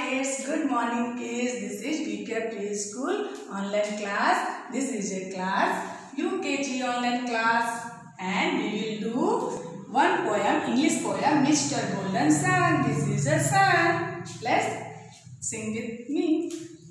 kids, good morning kids. This is BK Preschool online class. This is a class UKG online class and we will do one poem, English poem, Mr. Golden Sun. This is a sun. Let's sing with me.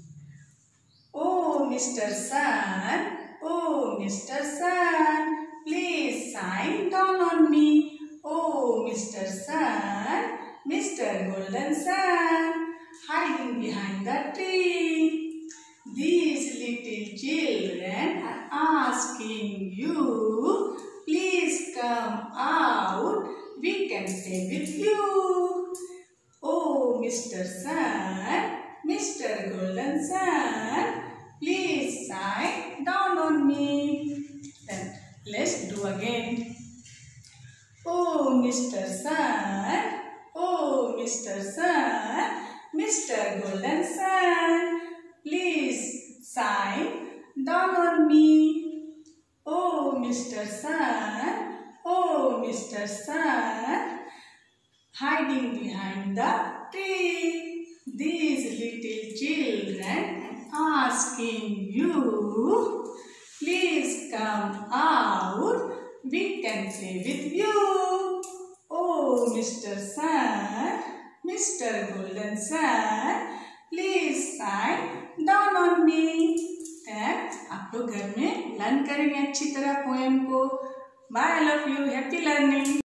Oh Mr. Sun, oh Mr. Sun, please shine down on me. Oh Mr. Sun, Mr. Golden Sun, hiding behind the tree. These little children are asking you, please come out, we can play with you. Oh Mr. Sun, Mr. Golden Sun, please shine down on me. Then let's do again. Oh Mr. Sun, oh Mr. Sun, Mr. Golden Sun, please shine down on me. Oh Mr. Sun, oh Mr. Sun, hiding behind the tree. These little children are asking you, please come out, we can play with you. Oh Mr. Sun, Mr. Golden Sun, please shine down on me. आप लोग घर में learn करेंगे अच्छी तरह poem को. Bye, I love you, happy learning.